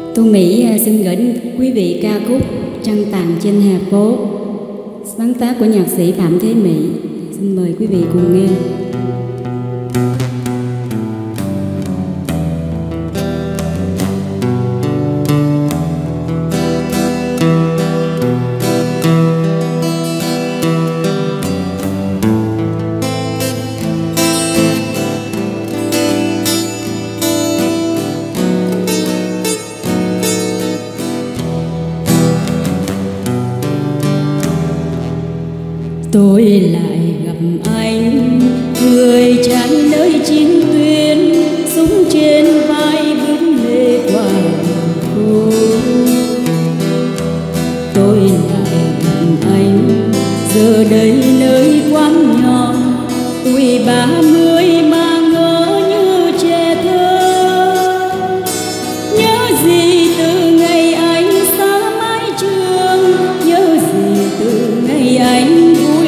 Thu Mỹ xin gửi đến quý vị ca khúc Trăng tàn trên hè phố, sáng tác của nhạc sĩ Phạm Thế Mỹ. Xin mời quý vị cùng nghe. Tôi lại gặp anh, người trai nơi chiến tuyến, súng trên vai bước lê qua đường phố. Tôi lại gặp anh, giờ đây nơi quán nhỏ, tuổi 30 mà ngỡ như trẻ thơ. Nhớ gì từ ngày anh xa mái trường, nhớ gì từ ngày anh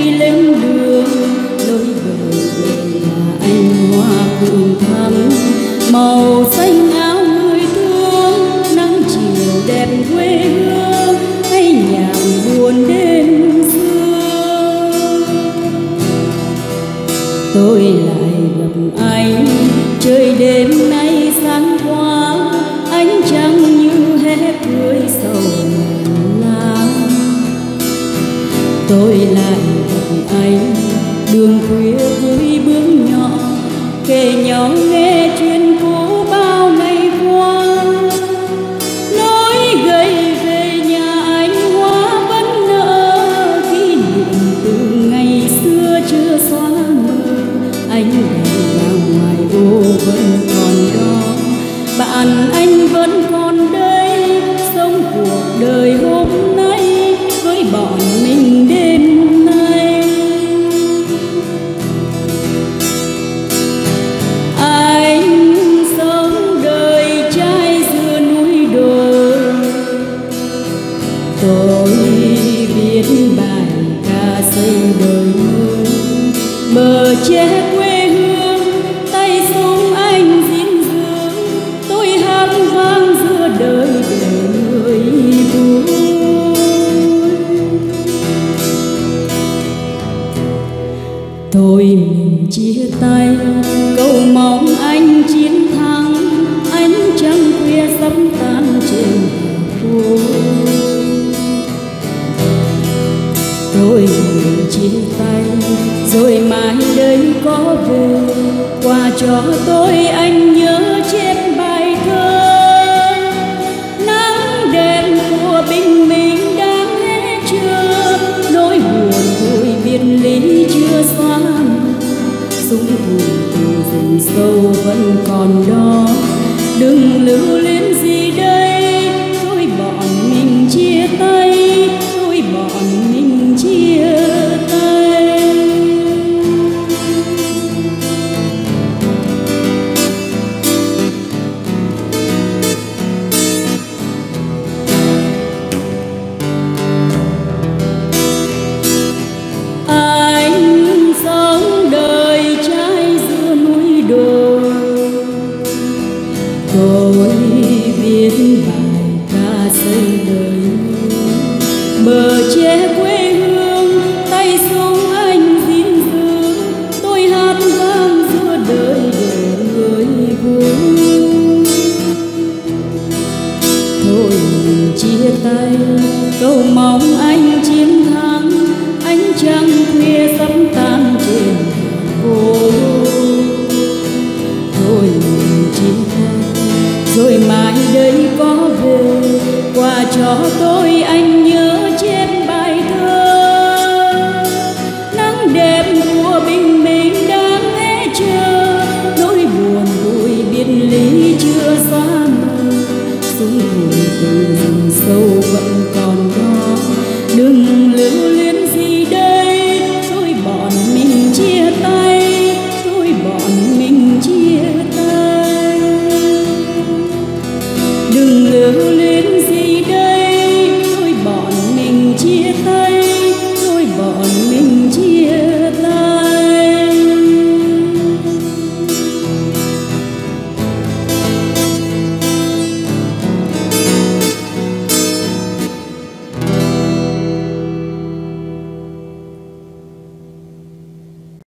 màu xanh áo người thương, nắng chiều đẹp quê hương, hay nhạc buồn đêm xưa. Tôi lại gặp anh, trời đêm nay sáng qua, ánh trăng như hé cưới sầu lá. Tôi lại gặp anh, đường khuya với bước nhỏ, kể nhỏ nghe chuyện cũ bao ngày qua. Nói gầy về nhà anh hoa vẫn nở, kỷ niệm từ ngày xưa chưa xóa mờ. Anh đèn vàng ngoài ô vẫn còn đó, bạn anh vẫn còn đây, sống cuộc đời hôm nay với bọn mình đêm nay. Tôi viết bài ca xây đời mới, bờ tre quê hương, tay súng anh diễn dương. Tôi hát vang giữa đời để người vui. Thôi mình chia tay, cầu mong anh chiến thắng, ánh trăng khuya sắp tan trên phố. Rồi chia tay, rồi mai đây có về, quà cho tôi anh nhớ chép bài thơ. Nắng đêm của bình minh đang hết chưa, nỗi buồn vui biệt ly chưa xóa. Súng thù từ rừng sâu vẫn còn đó, đừng lưu luyến gì đây. Thôi bọn mình chia tay, thôi bọn mình chia tay. Anh sống đời trai giữa núi đồi, tôi viết bài ca xây đời bờ tre quê hương, tay súng anh diễn dương. Tôi hát vang giữa đời để người vui. Thôi mình chia tay, cầu mong anh chiến thắng, ánh trăng khuya sắp tan trên phố. Thôi mình chia tay, rồi mai đây có về, quà cho tôi anh nhớ chép bài thơ. Nắng đêm của bình minh đang nghe chờ, nỗi buồn vui biệt ly chưa xóa mờ. Súng thù từ